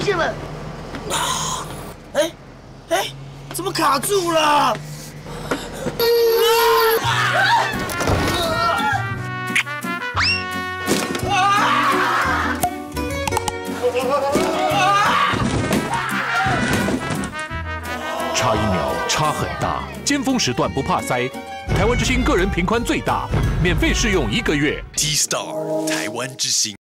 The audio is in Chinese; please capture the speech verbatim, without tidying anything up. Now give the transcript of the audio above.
线了。 啊！哎哎，怎么卡住了？啊！ 差一秒，差很大。尖峰时段不怕塞，台湾之星个人频宽最大，免费试用一个月。 T Star 台湾之星。